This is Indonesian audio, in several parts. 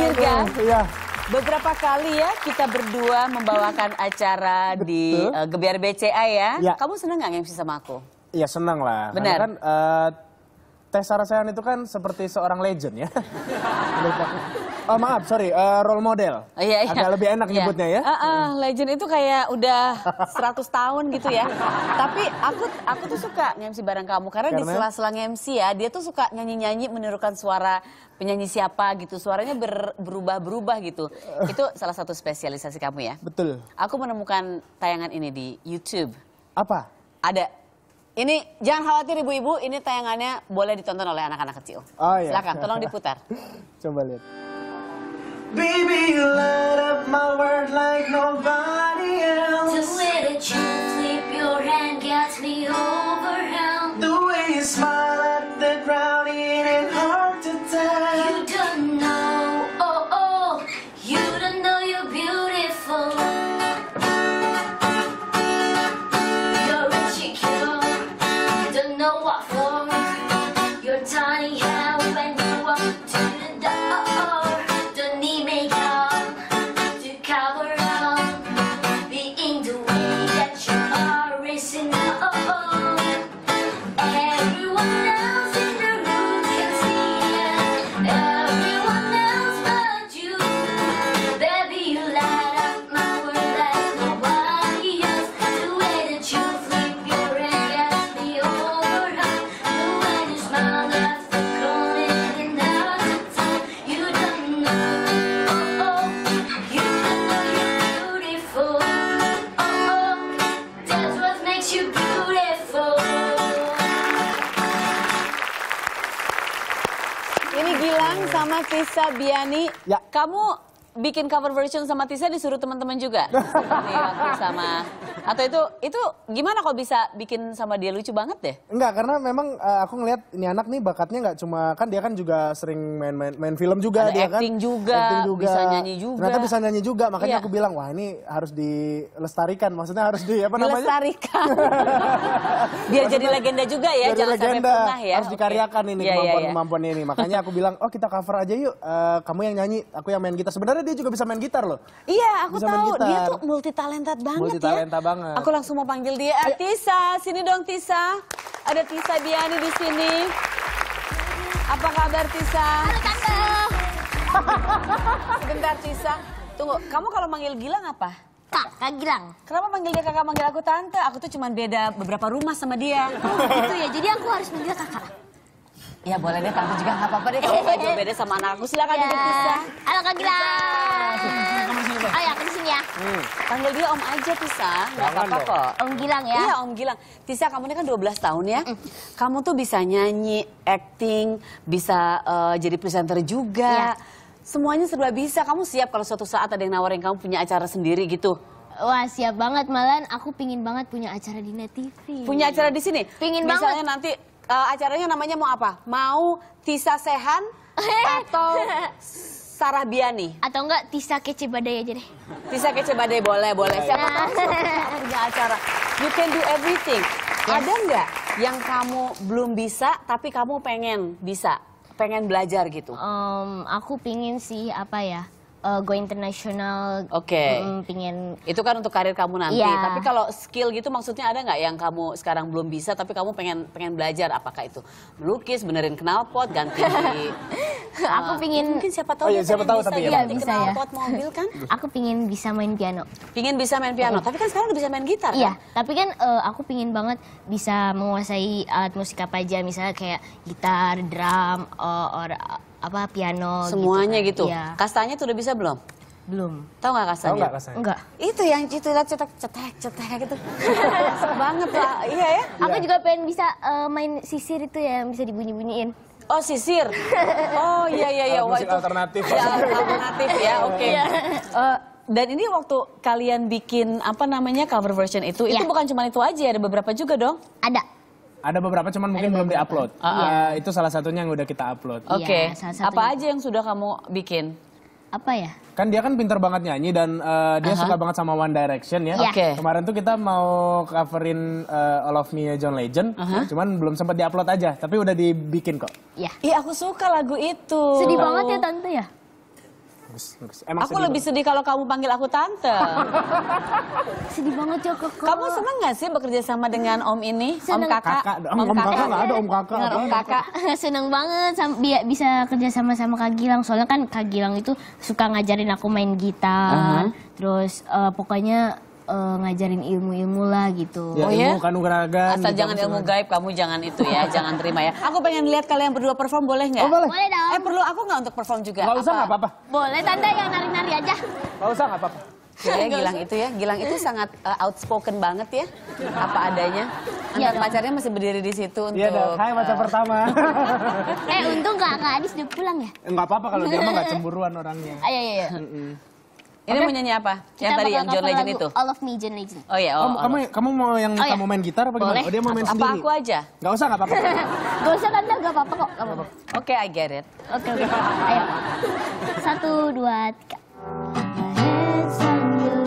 Dirga, Iya. beberapa kali ya kita berdua membawakan acara di Gebiar BCA ya. Ya. Kamu seneng gak nge-MC sama aku? Iya senang lah. Benar. Karena kan Tessa Rasayan itu kan seperti seorang legend ya. Menurut aku. Oh maaf, sorry, role model. Iya. Agak lebih enak nyebutnya ya. Legend itu kayak udah 100 tahun gitu ya. Tapi aku tuh suka nge-MC bareng kamu karena di sela-sela nge-MC ya, dia tuh suka nyanyi-nyanyi menirukan suara penyanyi siapa gitu. Suaranya berubah-berubah gitu. Itu salah satu spesialisasi kamu ya. Betul. Aku menemukan tayangan ini di YouTube. Apa? Ada. Ini jangan khawatir ibu-ibu, ini tayangannya boleh ditonton oleh anak-anak kecil. Oh iya. Silakan, tolong diputar. Coba lihat. Baby, you light up my world like nobody else. The way that you flip your hand gets me overwhelmed. The way you smile at the ground, it ain't hard to tell. You don't know, oh oh, you don't know you're beautiful. You're insecure, you don't know what for. Your tiny hair when you walk to the door. Don't need makeup to cover up being the way that you are, racing up. Everyone else in the room can see it. Everyone else but you. Baby, you light up my world like nobody else. The way that you flip your hair gets me overwhelmed. The way you smile left the corner and out the time. You don't know, oh oh, you don't know you're beautiful. Oh oh, that's what makes you beautiful. Ini Gilang sama Tissa Biani. Ya. Kamu bikin cover version sama Tissa disuruh teman-teman juga? Seperti aku sama. Atau itu gimana kok bisa bikin sama dia, lucu banget deh? Enggak, karena memang aku ngelihat ini anak nih bakatnya nggak cuma, kan dia kan juga sering main film juga. Ada dia acting kan. juga, Acting juga, bisa nyanyi juga. Ternyata bisa nyanyi juga, makanya Iya. aku bilang, wah ini harus dilestarikan, maksudnya harus di, apa namanya? Dilestarikan. Biar jadi legenda juga ya, Jadi jangan sampai legenda, punah ya. harus dikaryakan ini Iya, iya, iya. kemampuan ini. Makanya aku bilang, oh kita cover aja yuk, kamu yang nyanyi, aku yang main gitar. Sebenarnya dia juga bisa main gitar loh. Iya, aku Bisa main tahu gitar. dia tuh multi-talented banget Multi-talenta ya. banget. Aku langsung mau panggil dia. Tissa, sini dong Tissa. Ada Tissa Biani di sini. Apa kabar Tissa? Halo Tante. Sebentar Tissa. Tunggu, kamu kalau manggil Gilang apa? Kak Gilang. Kenapa manggil dia kakak, manggil aku tante? Aku tuh cuman beda beberapa rumah sama dia. Gitu ya, jadi aku harus manggil kakak. Ya boleh deh, tante juga nggak apa-apa deh kalau nggak jauh beda sama anak aku. Silakan duduk Tissa. Halo Kak Gilang. Oh ya, aku di sini ya. Panggil dia Om aja Tissa, nggak Jangan apa-apa dong. kok. Om Gilang ya. Iya Om Gilang. Tissa, kamu ini kan 12 tahun ya. Kamu tuh bisa nyanyi, acting, bisa jadi presenter juga. Semuanya serba bisa. Kamu siap kalau suatu saat ada yang nawarin kamu punya acara sendiri gitu? Wah, siap banget. Malahan aku pingin banget punya acara di Net TV. Punya acara di sini? Pingin Misalnya banget. nanti acaranya namanya mau apa? Mau Tissa Sehan atau Sarah Biani? Atau enggak Tissa Kece Badai aja deh. Tissa Kece Badai boleh. Siapa tahu punya acara. You can do everything. Ada nggak yang kamu belum bisa tapi kamu pengen bisa? Pengen belajar gitu? Aku pingin sih apa ya, go international. Oke. Pingin. Itu kan untuk karir kamu nanti. Iya. Tapi kalau skill gitu maksudnya ada nggak yang kamu sekarang belum bisa tapi kamu pengen belajar? Apakah itu melukis, benerin knalpot, ganti? Aku pingin. Mungkin siapa tahu. Oh iya, dia siapa pengen tahu bisa tapi ya. ganti Iya, bisa ya. knalpot mobil kan? Aku pingin bisa main piano. Pingin bisa main piano. Tapi kan sekarang udah bisa main gitar. Iya, Kan? tapi kan aku pingin banget bisa menguasai alat musik apa aja, misalnya kayak gitar, drum, apa piano. Semuanya gitu. Iya. Kastanya tuh udah bisa belum? Belum. Tahu nggak Tahu kastanya? nggak rasanya? Enggak. Itu yang itu lihat cetek gitu. Asik banget lah. Iya ya. Aku juga pengen bisa main sisir itu ya, yang bisa dibunyi-bunyiin. Oh sisir. Oh iya. Wah, Musik itu alternatif. Ya, alternatif ya. Oke. Dan ini waktu kalian bikin apa namanya cover version itu Iya. bukan cuma itu aja, ada beberapa juga dong. Ada. Ada beberapa cuman mungkin belum diupload. Itu salah satunya yang udah kita upload. Oke. salah satunya. Apa aja yang sudah kamu bikin? Apa ya? Kan dia kan pintar banget nyanyi dan dia suka banget sama One Direction ya. Iya. Oke. Kemarin tuh kita mau coverin All of Me John Legend, cuman belum sempat diupload aja, tapi udah dibikin kok. Iya. Iya aku suka lagu itu. Sedih banget ya tante ya. bagus. Emang Aku lebih sedih kalau kamu panggil aku tante. Sedih banget ya kakak. Kamu senang nggak sih bekerja sama dengan Om ini? Seneng. Om kakak? Kakak, om kakak nggak ada om kakak. Dengan Om kakak. Seneng banget bisa kerja sama Kak Gilang. Soalnya kan Kak Gilang itu suka ngajarin aku main gitar. Terus pokoknya ngajarin ilmu-ilmu lah gitu. Ya, Oh ya? ilmu kanuragan. Asal gitu, jangan apa ilmu segala- gaib, kamu jangan itu ya, jangan terima ya. Aku pengen lihat kalian berdua perform, boleh nggak? Oh, boleh. Boleh dong. Perlu aku nggak untuk perform juga? Nggak usah, nggak apa-apa. Boleh tante yang nari-nari aja. Nggak usah, nggak apa-apa. Ya, Gilang itu ya, Gilang itu sangat outspoken banget ya, apa adanya. Iya Antar dong. pacarnya masih berdiri di situ untuk. Iya dong, hai pacar pertama. Untung Kak Adis udah pulang ya. Nggak apa-apa kalau dia mah nggak cemburuan orangnya. Ayo. Ini mau nyanyi apa? Yang tadi yang John Legend itu? All of Me, John Legend. Oh iya, Kamu mau yang Oh, iya. kamu main gitar apa gimana? Boleh. Oh, dia mau main apa sendiri. aku aja? Nggak usah, nggak apa-apa. Gak usah tante, gak apa-apa kok. Gak apa-apa. Oke, I get it. Oke. Ayo. 1, 2, 3. Heads under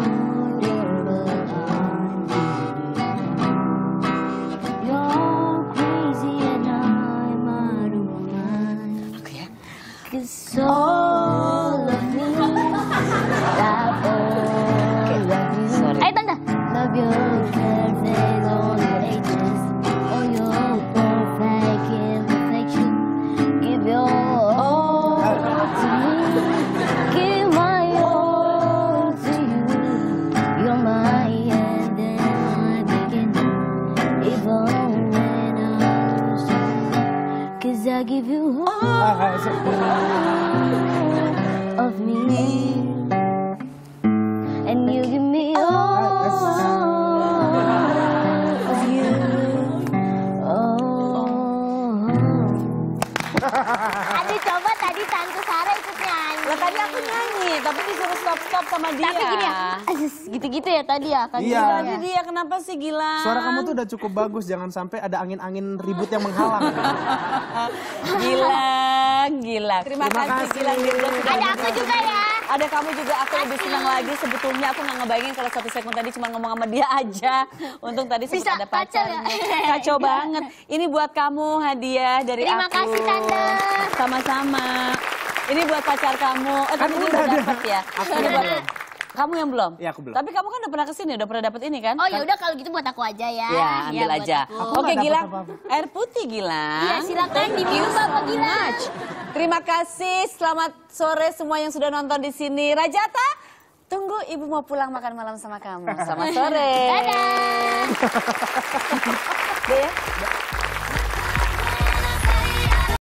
You're crazy and I'm out of my mind. Oke ya. 'Cause all of me, love all of you. Sorry. Ayo tante. Love your perfect on the edges. Oh, your perfect imperfection. Give your all to me. Give my all to you. You're my end and my beginning. Even when I lose you. 'Cause I give you all of me, and you give me all of you. Aduh, coba tadi Tante Sarah ikut nyanyi. Lah tadi aku nyanyi, tapi disuruh stop sama dia. Tapi gini ya, gitu-gitu ya tadi ya. Tadi Iya. Tadi dia kenapa sih Gilang? Suara kamu tuh udah cukup bagus, jangan sampai ada angin-angin ribut yang menghalang. Gilang. Terima kasih kasih. Gilang Dirga sudah Ada aku juga ya. Ada kamu juga, aku lebih senang lagi. Sebetulnya aku nggak ngebayangin kalau 1 second tadi cuma ngomong sama dia aja. Untung tadi sempat Bisa ada kacau ya? pacarnya. Kacau banget. Ini buat kamu hadiah dari Terima aku. kasih, Tante. Sama-sama. Ini buat pacar kamu. Kamu udah udah ada. dapet ya? Aku Ini yang buat- belum. Kamu yang belum? Iya, aku belum. Tapi kamu kan udah pernah kesini, udah pernah dapet ini kan? Oh ya udah kalau gitu buat aku aja ya. Ya, ambil buat aja. aku. Aku Oke, nggak dapet Gilang. apa-apa. Air putih, Gilang. Iya, silakan diminum Bapak Gilang. Terima kasih. Selamat sore semua yang sudah nonton di sini. Rajata, tunggu ibu mau pulang makan malam sama kamu. Selamat sore. Dadah. Deh ya.